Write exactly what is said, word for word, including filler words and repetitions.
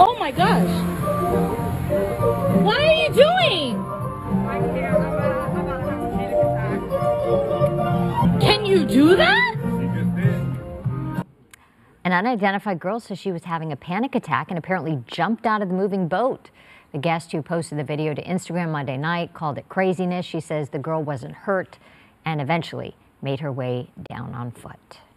Oh my gosh. What are you doing? I can't. I'm about, I'm about to have a panic attack. Can you do that? She just did. An unidentified girl says she was having a panic attack and apparently jumped out of the moving boat. The guest who posted the video to Instagram Monday night called it craziness. She says the girl wasn't hurt and eventually made her way down on foot.